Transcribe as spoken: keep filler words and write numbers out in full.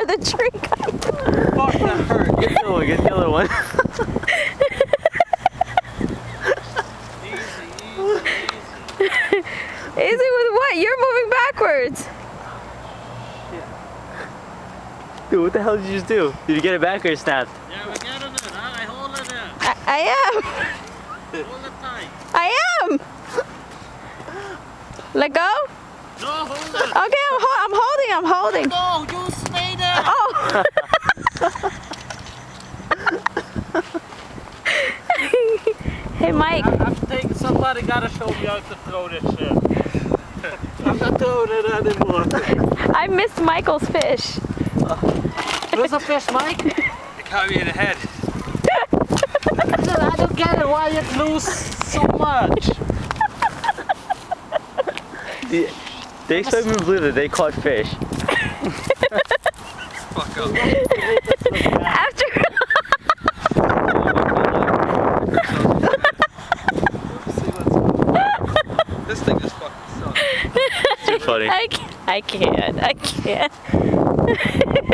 the tree. Fuck, that hurt. Get the other one, get the other one. Easy, easy, easy. Easy with what? You're moving backwards. Dude, what the hell did you just do? Did you get it back or it snapped? Yeah, we got it in. I hold it in. I, I am. Hold it tight. I am. Let go. No, hold it. Okay, I'm, ho I'm holding. I'm holding. No, you stay there. Oh. Hey, Mike. I, I'm taking, somebody gotta show me how to throw this shit. I'm not throwing it anymore. I missed Michael's fish. Where's the fish, Mike? It caught me in the head. I don't get it. Why it lose so much? They, they expect me to believe that they caught fish. Fuck up. After. This thing is fucking sucks. Too funny. I can't. I can't. I can't.